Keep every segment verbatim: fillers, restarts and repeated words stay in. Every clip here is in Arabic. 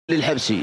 للحبسي.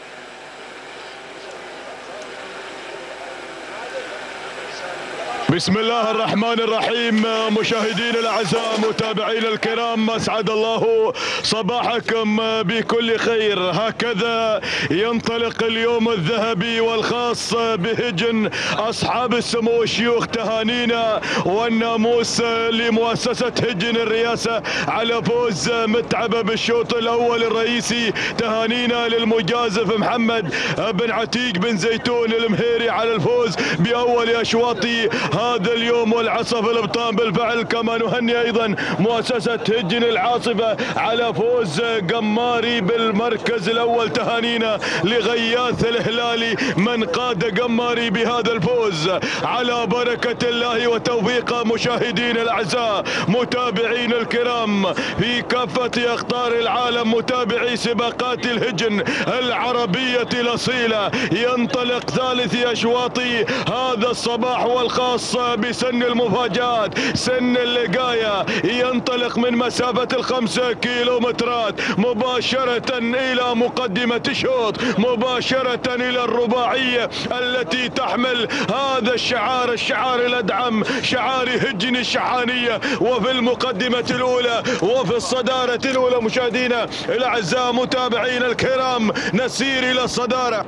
بسم الله الرحمن الرحيم. مشاهدينا الاعزاء متابعينا الكرام، اسعد الله صباحكم بكل خير. هكذا ينطلق اليوم الذهبي والخاص بهجن اصحاب السمو والشيوخ. تهانينا والناموس لمؤسسه هجن الرئاسه على فوز متعبه بالشوط الاول الرئيسي. تهانينا للمجازف محمد بن عتيق بن زيتون المهيري على الفوز باول اشواط هذا اليوم والعصف الابطال بالفعل. كما نهني ايضا مؤسسه هجن العاصفه على فوز قماري بالمركز الاول. تهانينا لغياث الهلالي من قاد قماري بهذا الفوز على بركه الله وتوفيقه. مشاهدينا الاعزاء متابعين الكرام في كافه اقطار العالم، متابعي سباقات الهجن العربيه الاصيله، ينطلق ثالث اشواط هذا الصباح والخاص بسن المفاجآت، سن اللقاية. ينطلق من مسافة الخمسة كيلومترات مباشرة إلى مقدمة الشوط، مباشرة إلى الرباعية التي تحمل هذا الشعار، الشعار الأدعم، شعار هجن الشحانية. وفي المقدمة الأولى وفي الصدارة الأولى مشاهدينا الأعزاء متابعين الكرام، نسير إلى الصدارة.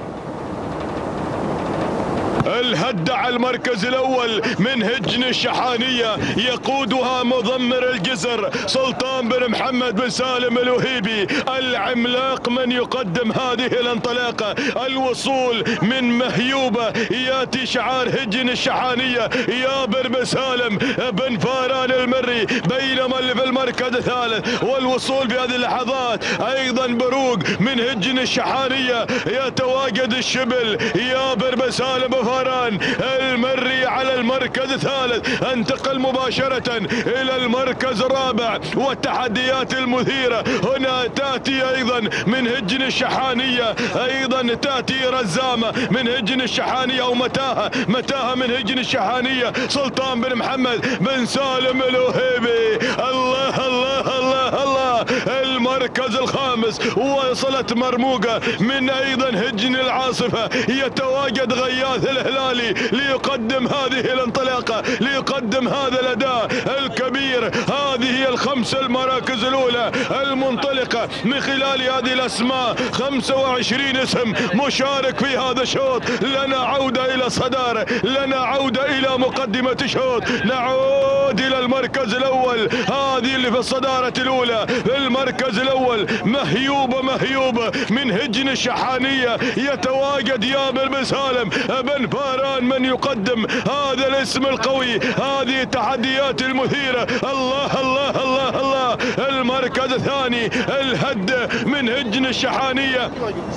الهدة على المركز الاول من هجن الشحانية، يقودها مضمر الجسر سلطان بن محمد بن سالم الوهيبي العملاق من يقدم هذه الانطلاقة. الوصول من مهيوبة ياتي شعار هجن الشحانية يابر بن سالم بن فاران المري، بينما اللي في المركز الثالث والوصول بهذه اللحظات ايضا بروق من هجن الشحانية. يتواجد الشبل يابر بن سالم بن فاران المري على المركز الثالث. انتقل مباشرة الى المركز الرابع والتحديات المثيرة هنا تاتي ايضا من هجن الشحانية، ايضا تاتي رزامة من هجن الشحانية او متاهة، متاهة من هجن الشحانية سلطان بن محمد بن سالم الوهيبي. الله الله الله الله. المركز الخامس وصلت مرموقة من ايضا هجن العاصفة. يتواجد غياث الهلالي ليقدم هذه الانطلاقة، ليقدم هذا الاداء الكبير. هذه هي الخمس المراكز الاولى المنطلقة من خلال هذه الاسماء، خمسة وعشرين اسم مشارك في هذا الشوط. لنا عودة الى الصدارة، لنا عودة الى مقدمة الشوط، نعود الى المركز الاول. هذه اللي في الصدارة الاولى، المركز الاول مهيوبة مهيوبة من هجن الشحانية. يتواجد يابر بن سالم بن فاران من يقدم هذا الاسم القوي، هذه التحديات المثيرة. الله الله الله الله. المركز الثاني الهد من هجن الشحانية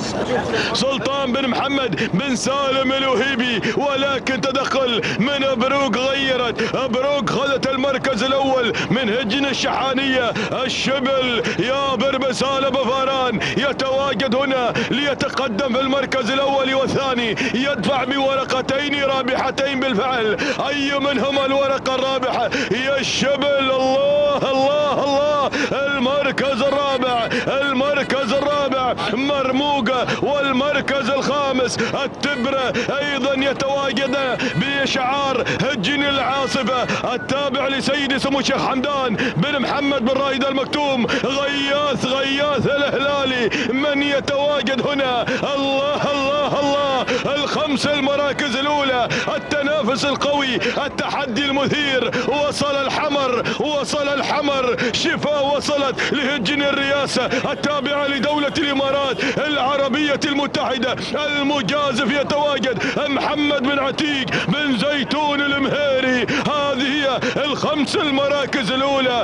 سلطان بن محمد بن سالم الوهيبي، ولكن تدخل من بروق غيرت، بروق خذت المركز الاول من هجن الشحانية. الشبل يابر بن سالم بن فاران يتواجد هنا ليتقدم في المركز الاول والثاني، يدفع بورقتين رابحتين بالفعل. اي منهما الورقة الرابحة؟ يا الشبل. الله الله الله. المركز الرابع، المركز الرابع مرموقة. والمركز الخامس التبرة ايضا يتواجد بشعار هجن العاصفة التابع لسيد سمو الشيخ حمدان بن محمد بن راشد المكتوم. غياث غياث الهلالي من يتواجد هنا. الله الله الله. الخمس المراكز الاولى، التنافس القوي، التحدي المثير. وصل الحمر، وصل الحمر. شفا وصلت لهجن الرئاسة التابعة لدولة الامارات العربية المتحدة. المجازف يتواجد محمد بن عتيق بن زيتون المهيري. هذه هي الخمس المراكز الاولى.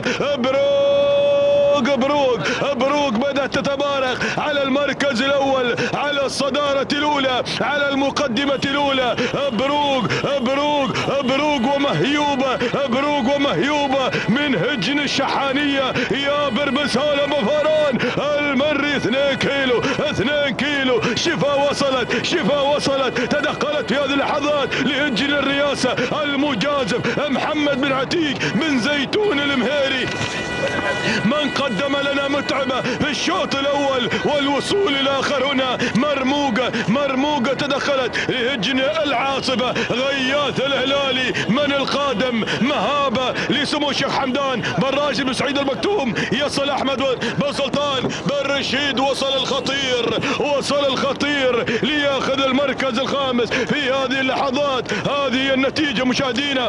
بروق بروق بروق بدأت تتبارك على المركز الاول، على الصدارة الاولى، على المقدمة الاولى. بروق بروق بروق ومهيوبة، بروق ومهيوبة من هجن الشحانية. يابر بن سالم بن فاران المري اثنين كيلو، اثنين كيلو. شفا وصلت، شفا وصلت، تدخلت في هذه اللحظات لهجن الرئاسة المجازف محمد بن عتيق بن زيتون المهيري. من قدم لنا متعبة في الشوط الأول والوصول الآخر هنا. مرموقة مرموقة تدخلت لهجن العاصفة. غياث الهلالي من القادم. مهابة لسمو الشيخ حمدان بن راشد بن سعيد المكتوم. يصل أحمد بن سلطان بن رشيد. وصل الخطير وصل الخطير ليأخذ المركز الخامس في هذه اللحظات. هذه النتيجة مشاهدينا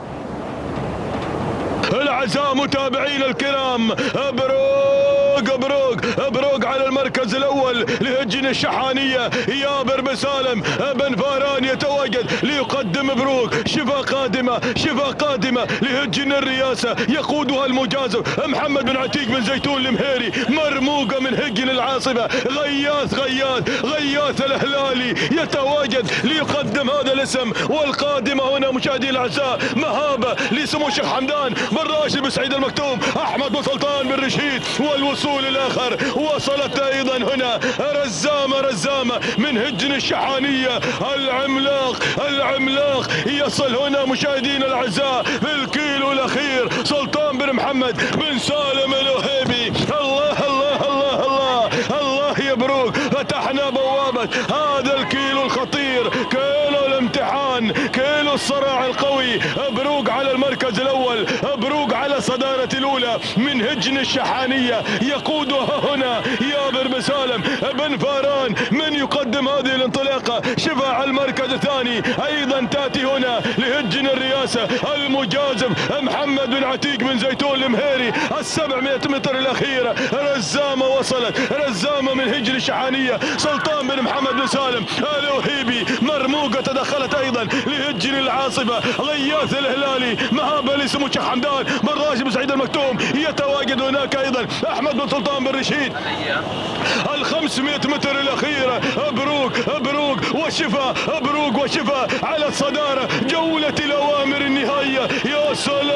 الأعزاء متابعينا الكرام. ابروق ابروق ابروق على المركز الاول لهجن الشحانيه. يابر بن سالم بن فاران يتواجد ليقدم ابروق. شفا قادمه شفا قادمه لهجن الرياسه يقودها المجازف محمد بن عتيق بن زيتون المهيري. مرموقه من هجن العاصفه. غياث غياث غياث الهلالي يتواجد ليقدم هذا الاسم. والقادمه هنا مشاهدينا الاعزاء مهابه لسمو الشيخ حمدان بن راشد بن سعيد المكتوم. احمد بن سلطان بن رشيد. والوصول الاخر وصلت ايضا هنا رزامه رزامه من هجن الشحانيه. العملاق العملاق يصل هنا مشاهدينا الاعزاء في الكيلو الاخير. سلطان بن محمد بن سالم الوهيبي. الله الله الله الله الله يبروك. فتحنا بوابه هذا الكيلو الخطير. كيلو الامتحان كيلو الصراع القوي. ابروق على المركز الاول. ابروق على صدارة الاولى من هجن الشحانية. يقودها هنا يابر بن سالم بن فاران من يقدم هذه الانطلاقة. شفاع المركز الثاني ايضا تاتي هنا لهجن الرياسة المجازف محمد بن عتيق بن زيتون المهيري. السبعمائة متر الاخيرة رزامة وصلت. رزامة من هجن الشحانية. سلطان بن محمد بن سالم الوهيبي. مرموقة تدخلت ايضا لهجن العاصفة. غياث الهلالي. مهابة لسمو الشيخ حمدان بن راشد بن سعيد المكتوم. يتواجد هناك ايضا احمد بن سلطان بن رشيد. الخمسمائة متر الاخيره. ابروق ابروق وشفا ابروق وشفا على الصداره. جوله الاوامر النهائيه. يا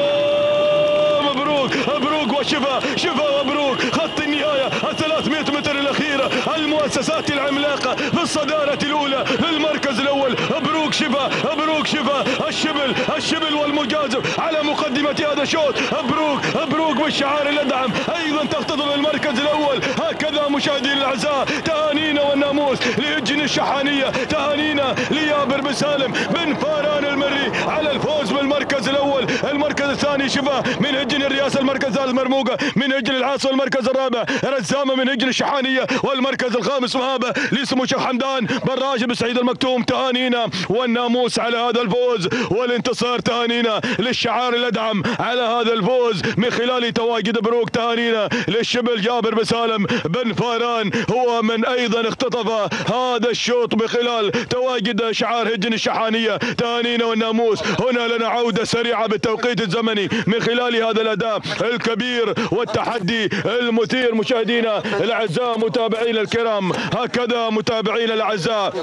سلام. ابروق ابروق وشفا شفا وابروق. خط النهايه الثلاثمائة متر الاخيره. المؤسسات العملاقه في الصداره الاولى في المركز الاول. ابروق شفا ابروق شفا. الشبل الشبل والمجازف على مقدمه هذا الشوط. ابروق ابروق بالشعار الادعم ايضا تختطف المركز الاول. هكذا مشاهدينا الاعزاء تهانينا والناموس لهجن الشحانيه. تهانينا ليابر بن سالم بن فاران المري على الفوز بالمركز الاول. المركز الثاني شفا من هجن الرياسه. المركز الثالث مرموقه من هجن العاصفه. المركز الرابع رزامه من هجن الشحانيه. والمركز الخامس مهابه لسمو الشيخ حمدان بن راشد بن سعيد المكتوم. تهانينا والناموس على هذا الفوز والانتصار. تهانينا للشعار الادعم على هذا الفوز من خلال تواجد بروق. تهانينا للشبل جابر بن سالم بن فاران هو من ايضا اختطف هذا الشوط من خلال تواجد شعار هجن الشحانيه. تهانينا والناموس. هنا لنا عوده سريعه بالتوقيت الزمني من خلال هذا الاداء الكبير والتحدي المثير. مشاهدينا الاعزاء متابعينا الكرام هكذا متابعينا الاعزاء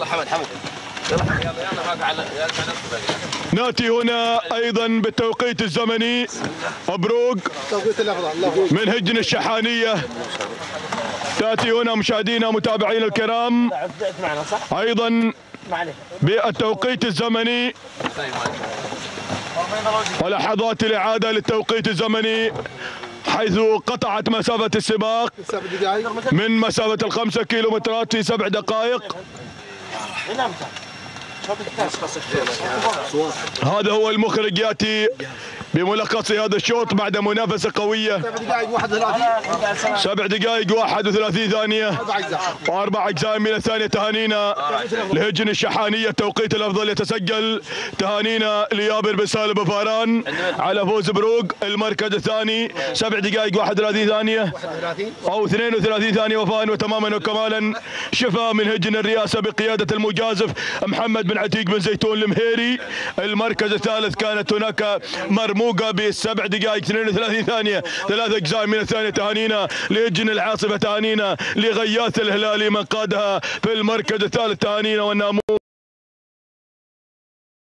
ناتي هنا ايضا بالتوقيت الزمني. ابروق من هجن الشحانيه تاتي هنا مشاهدينا متابعينا الكرام ايضا بالتوقيت الزمني. ولحظات الاعاده للتوقيت الزمني حيث قطعت مسافه السباق من مسافه الخمسة كيلومترات في سبع دقائق. هذا هو المخرج ياتي بملخص هذا الشوط بعد منافسه قويه. سبع دقائق واحد وثلاثين ثانيه واربع اجزاء من الثانيه. تهانينا لهجن الشحانيه. التوقيت الافضل يتسجل. تهانينا ليابر بن سالم بن فاران على فوز بروق. المركز الثاني سبع دقائق واحد وثلاثين ثانيه او اثنين وثلاثين ثانيه وفاء وتماما وكمالا. شفا من هجن الرئاسه بقياده المجازف محمد بن عتيق بن زيتون المهيري. المركز الثالث كانت هناك مرموقه بسبع دقائق اثنين وثلاثين ثانيه ثلاث اجزاء من الثانيه. تهانينا لهجن العاصفه. تهانينا لغياث الهلالي من قادها في المركز الثالث. تهانينا والناموس